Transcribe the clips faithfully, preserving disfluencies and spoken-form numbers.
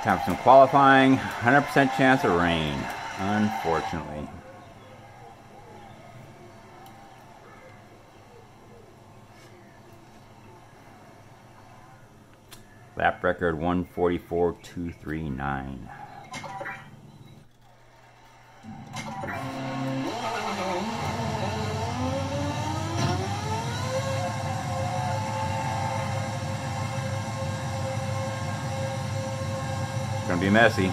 Time for some qualifying. one hundred percent chance of rain, unfortunately. Lap record one forty-four two thirty-nine. It's gonna be messy.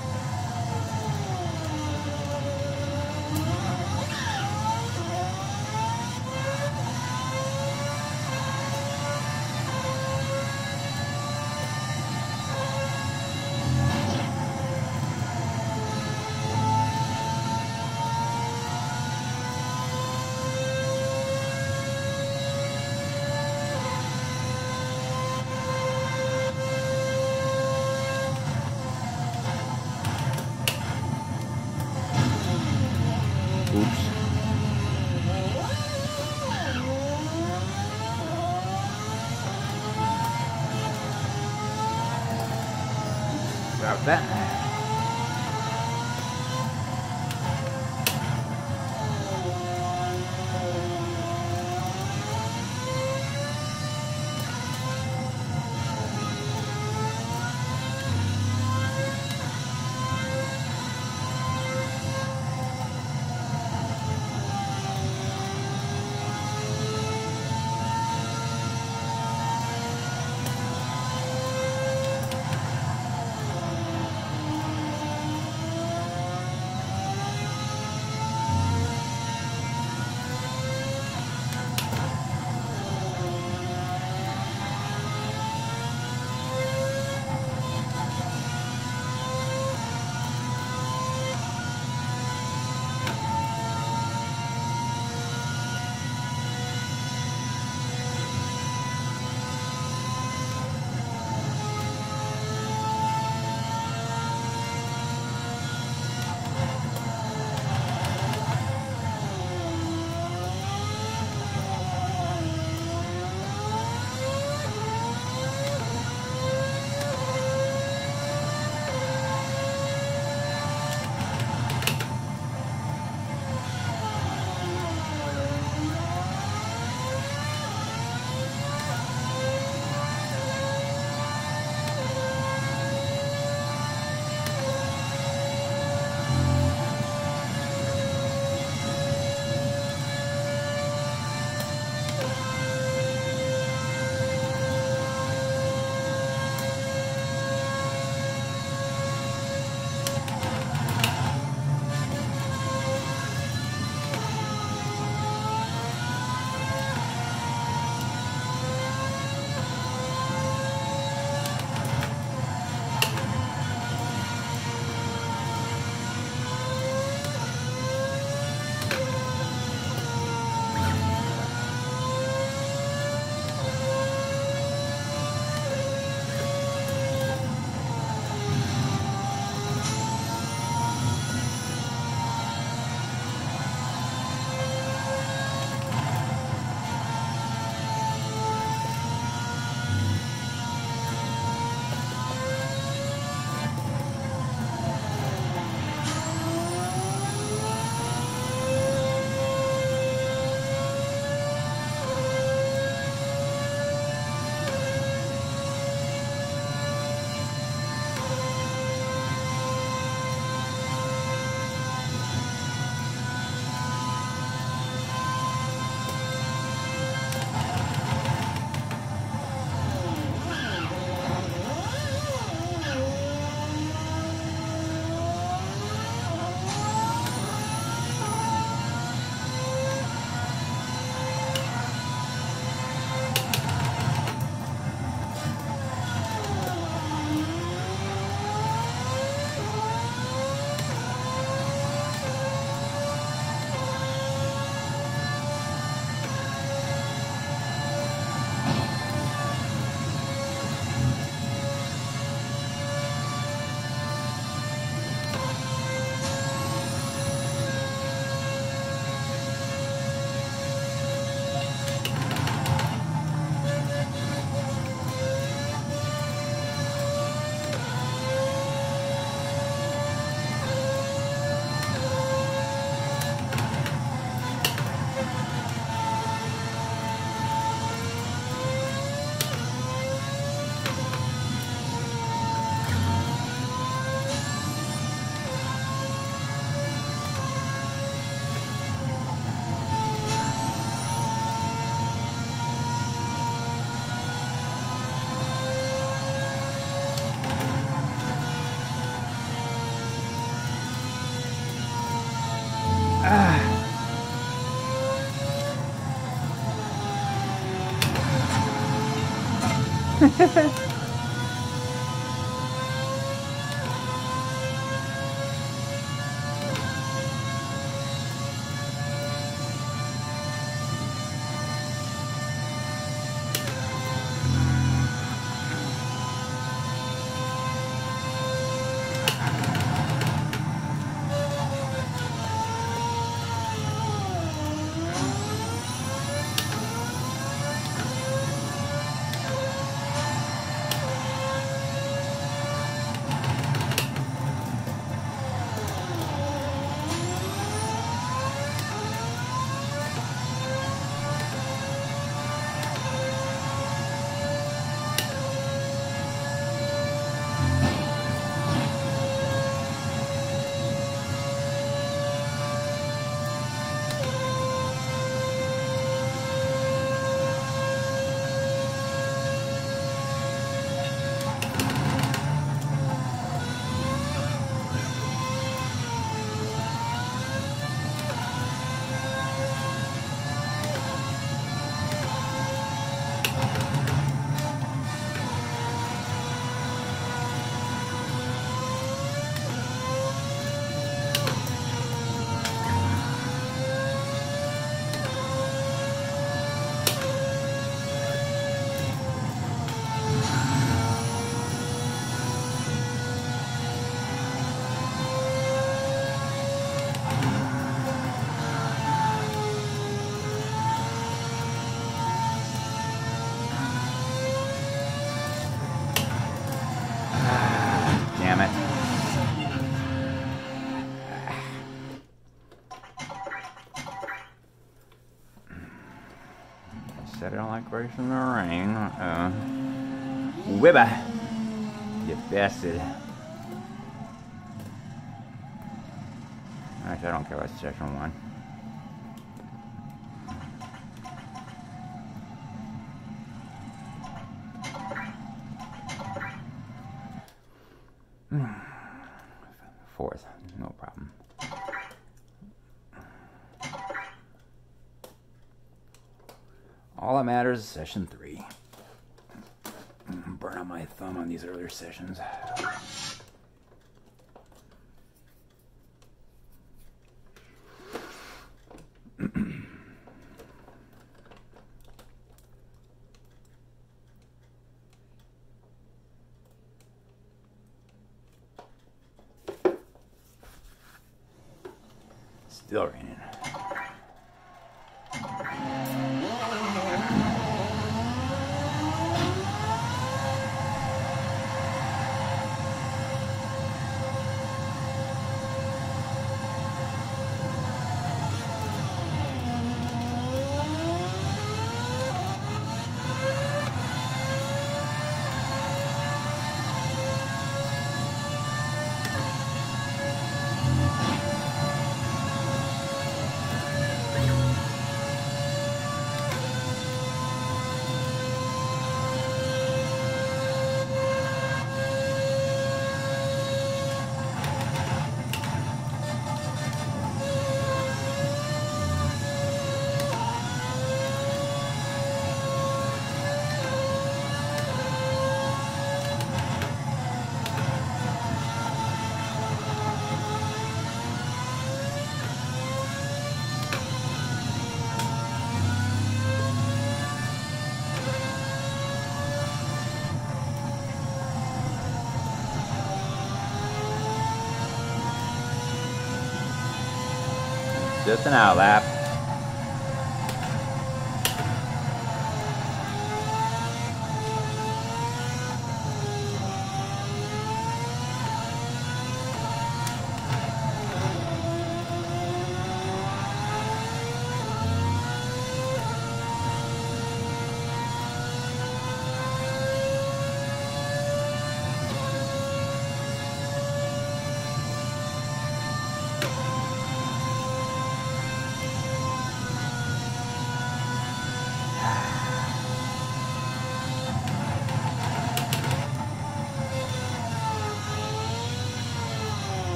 Oops. About that. Said I don't like racing in the rain. Uh-oh. Wibba! You bastard. Actually, I don't care what section one. Fourth, no problem. All that matters is session three. Burn out my thumb on these earlier sessions. Still raining. Just an outlap.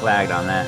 flagged on that.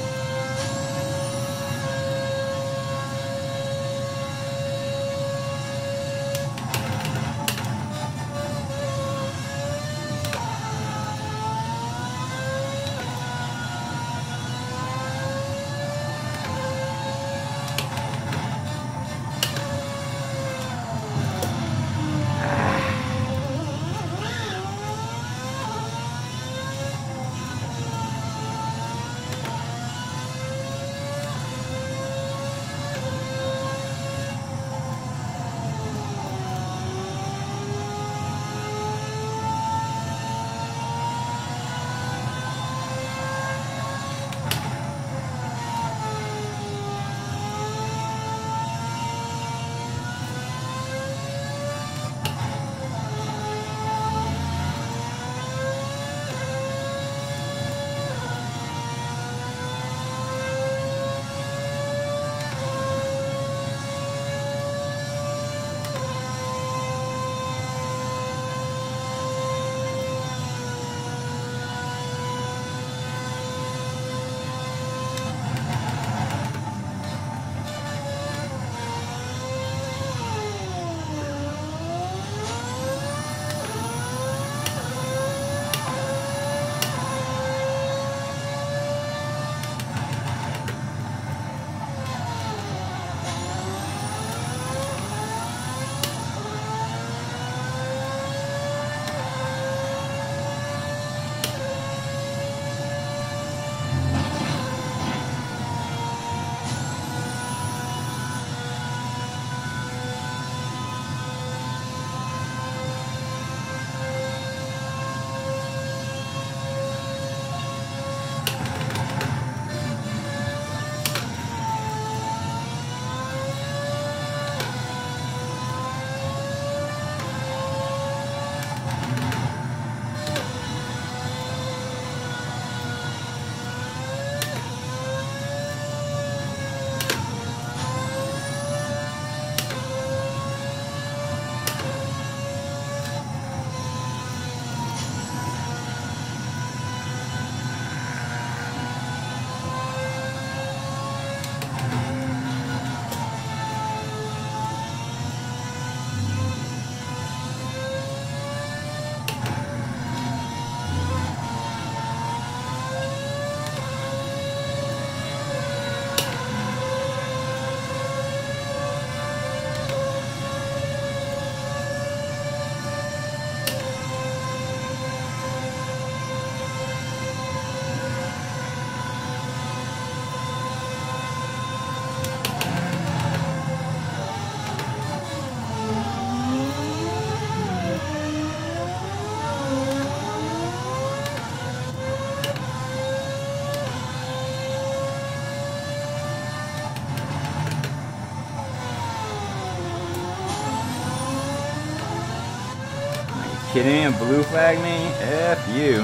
Kidding me? And blue flag me? F you.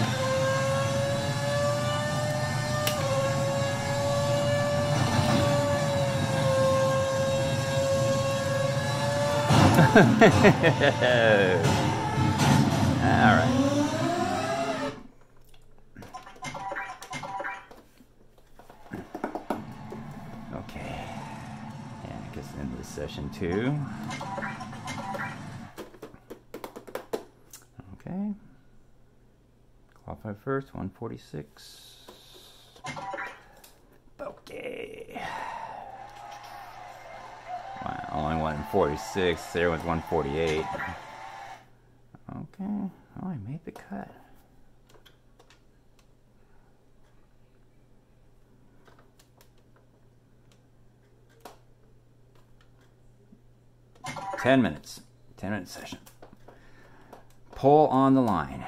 All right. Okay. Yeah, I guess into session two. Okay. Qualify first, one forty-six. Okay. Wow, only one forty-six. There was one forty-eight. Okay. Oh, I made the cut. Ten minutes. Ten minute session. Pole on the line.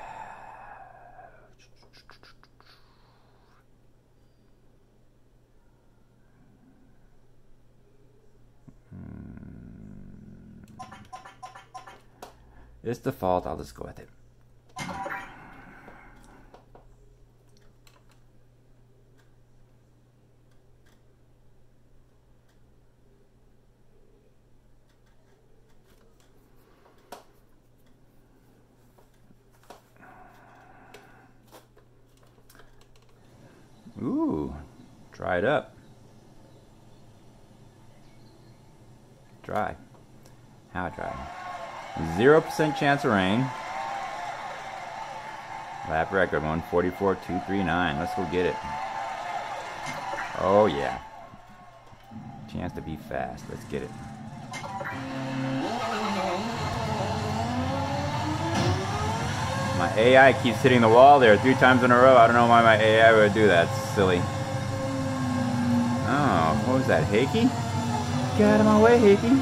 It's default, I'll just go with it. Dry it up. Dry. How dry? Zero percent chance of rain. Lap record one forty-four two thirty-nine. Let's go get it. Oh yeah. Chance to be fast. Let's get it. My A I keeps hitting the wall there three times in a row. I don't know why my A I would do that. It's silly. Oh, what was that? Hakey? Get out of my way, Hakey.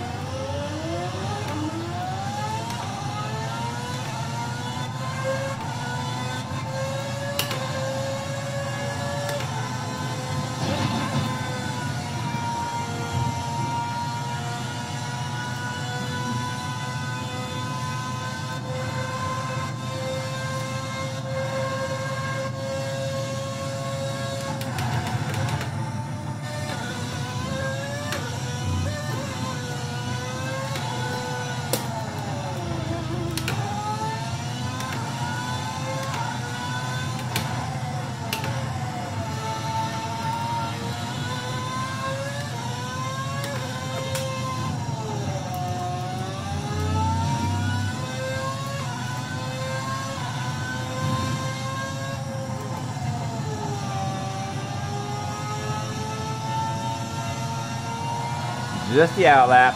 Just the out lap.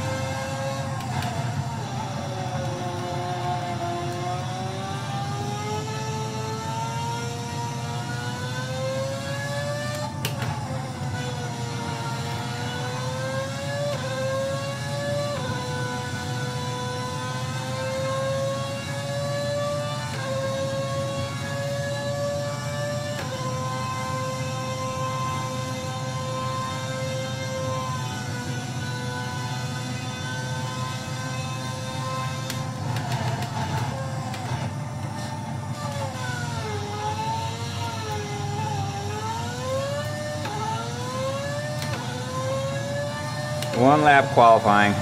One lap qualifying.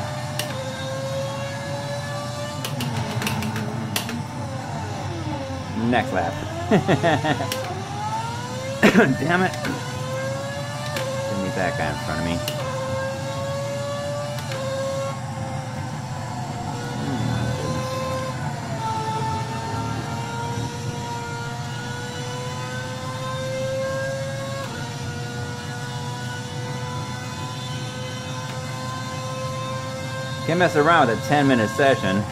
Next lap. Damn it. Didn't need that guy in front of me. Can't mess around with a ten minute session.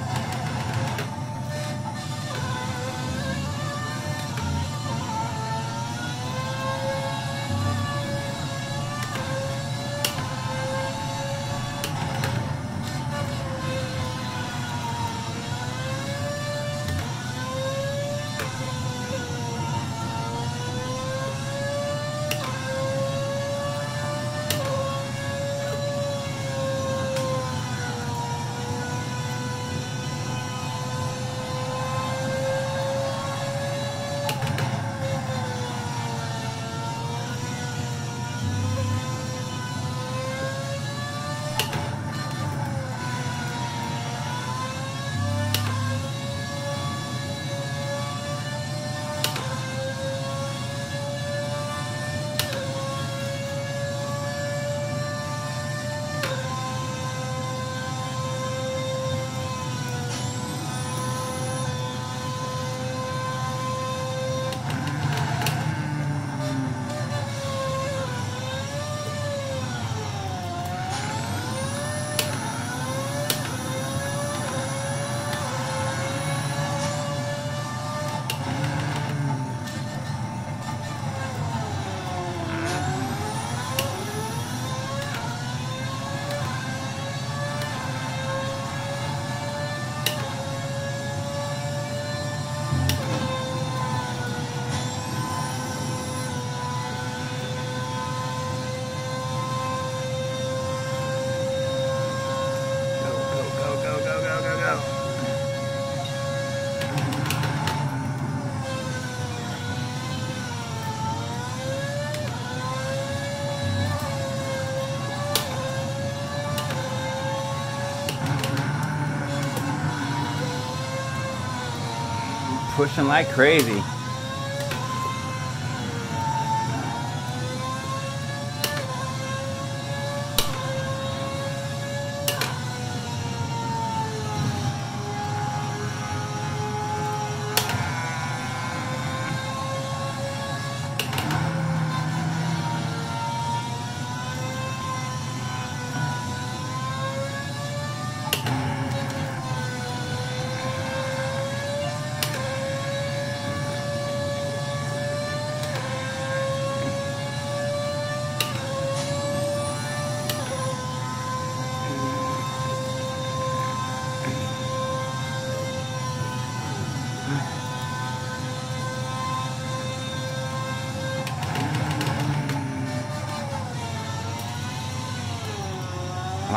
Pushing like crazy.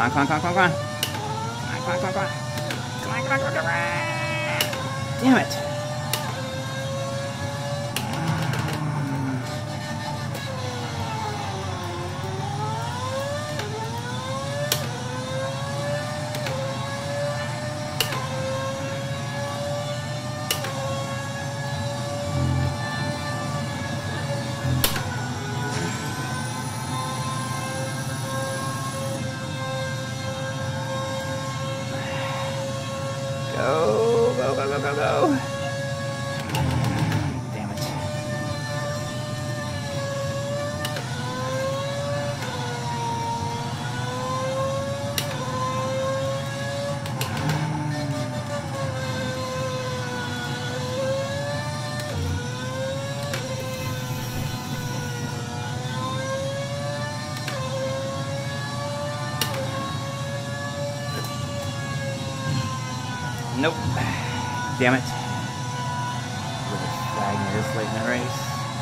on, come on, come on, come on, come on. Come on, come on, come on, come on. Come on, come on, come on, come on. Damn it. Go, go, go, go, go, go. Damn it. Nope. Damn it. Really flagging me this late in the race.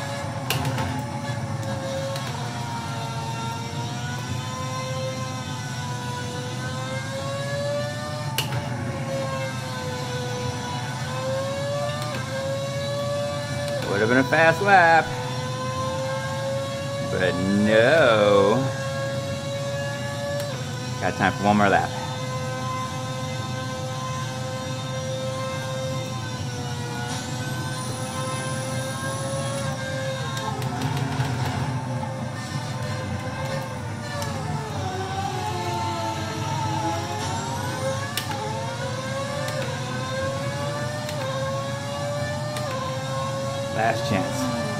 Would have been a fast lap. But no. Got time for one more lap. Last chance.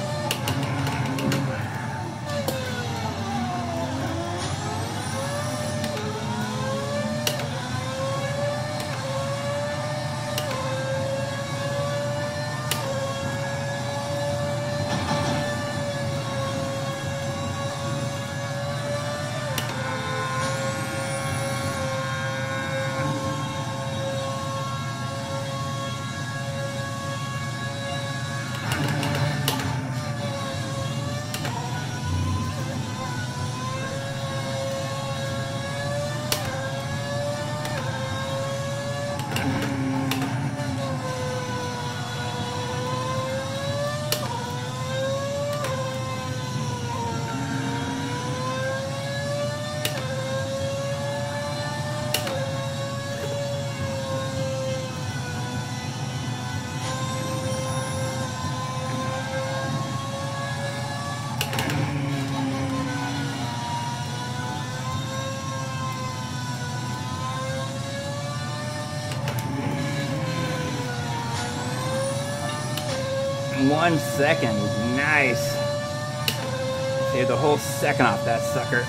One second. Nice. Saved the whole second off that sucker.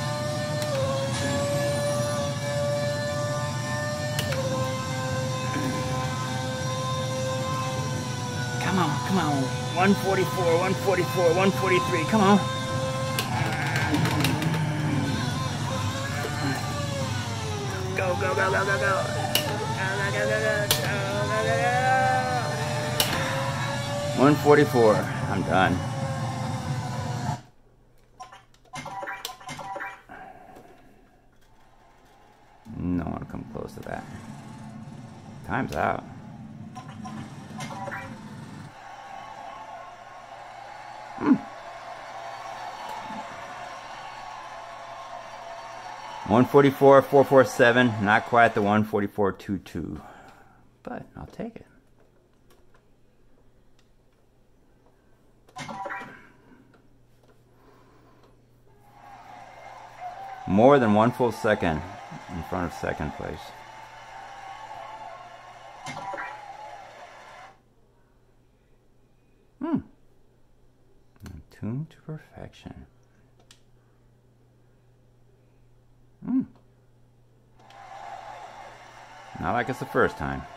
Come on, come on. one forty-four, one forty-four, one forty-three. Come on. Go, go, go, go, go, go. Go, go, go, go, go, go, go, go, go. one forty-four. I'm done. No one come close to that. Time's out. Hmm. one forty-four, four forty-seven. Not quite the one forty-four, twenty-two. But I'll take it. More than one full second in front of second place. Hmm. Tuned to perfection. Hmm. Not like it's the first time.